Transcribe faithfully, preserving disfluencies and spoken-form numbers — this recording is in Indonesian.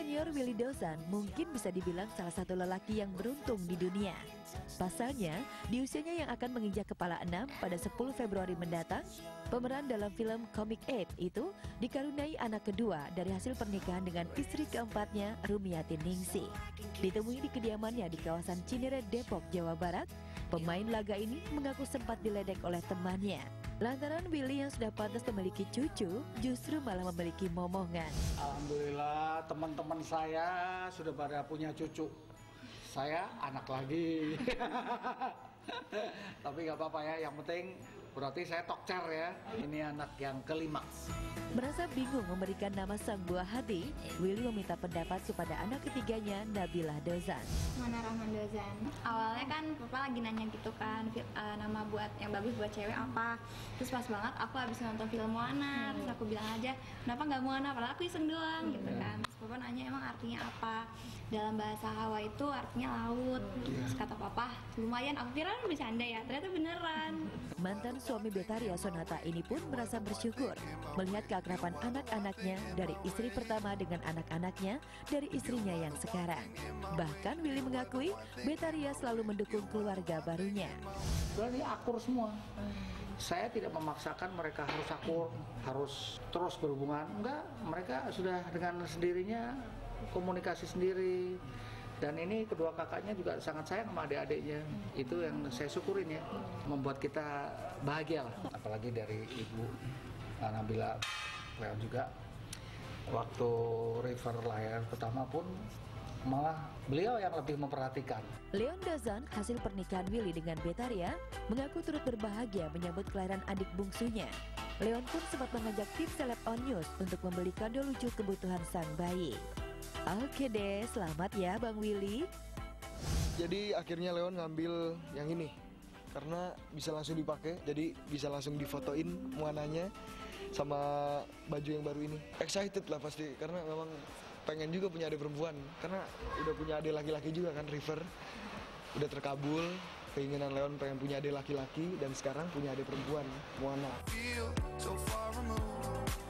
senior Willy Dozan mungkin bisa dibilang salah satu lelaki yang beruntung di dunia. Pasalnya, di usianya yang akan menginjak kepala enam pada sepuluh Februari mendatang, pemeran dalam film Comic Aid itu dikaruniai anak kedua dari hasil pernikahan dengan istri keempatnya, Rumiatin Ningsih. Ditemui di kediamannya di kawasan Cinere, Depok, Jawa Barat, pemain laga ini mengaku sempat diledek oleh temannya. Lantaran Willy yang sudah pantas memiliki cucu, justru malah memiliki momongan. Alhamdulillah teman-teman saya sudah pada punya cucu. Saya anak lagi. Tapi nggak apa-apa ya, yang penting berarti saya tokcer ya. Ini anak yang kelima. Merasa bingung memberikan nama sang buah hati, Willy meminta pendapat kepada anak ketiganya, Nabila Dozan. Mana Rahman Dozan. Awalnya kan papa lagi nanya gitu kan, uh, nama buat yang bagus buat cewek apa. Terus pas banget aku habis nonton film Moana, terus aku bilang aja, kenapa nggak Moana? Padahal aku iseng doang gitu kan. Terus papa nanya emang artinya apa? Dalam bahasa Hawa itu artinya laut. Terus kata papa, lumayan, aku kira bercanda ya, ternyata beneran. Mantan suami Betharia Sonata ini pun merasa bersyukur melihat keakraban anak-anaknya dari istri pertama dengan anak-anaknya dari istrinya yang sekarang. Bahkan Willy mengakui Betharia selalu mendukung keluarga barunya. Berarti akur semua. Saya tidak memaksakan mereka harus akur, harus terus berhubungan. Enggak, mereka sudah dengan sendirinya komunikasi sendiri. Dan ini kedua kakaknya juga sangat sayang sama adik-adiknya. Itu yang saya syukurin ya, membuat kita bahagia lah. Apalagi dari ibu Nabila Leon juga, waktu River lahir pertama pun malah beliau yang lebih memperhatikan. Leon Dozan, hasil pernikahan Willy dengan Betharia, mengaku turut berbahagia menyambut kelahiran adik bungsunya. Leon pun sempat mengajak tim seleb on news untuk membeli kado lucu kebutuhan sang bayi. Oke deh, selamat ya Bang Willy. Jadi akhirnya Leon ngambil yang ini karena bisa langsung dipakai, jadi bisa langsung difotoin Moananya sama baju yang baru ini. Excited lah pasti, karena memang pengen juga punya adik perempuan, karena udah punya adik laki-laki juga kan, River. Udah terkabul, keinginan Leon pengen punya adik laki-laki, dan sekarang punya adik perempuan, Moana.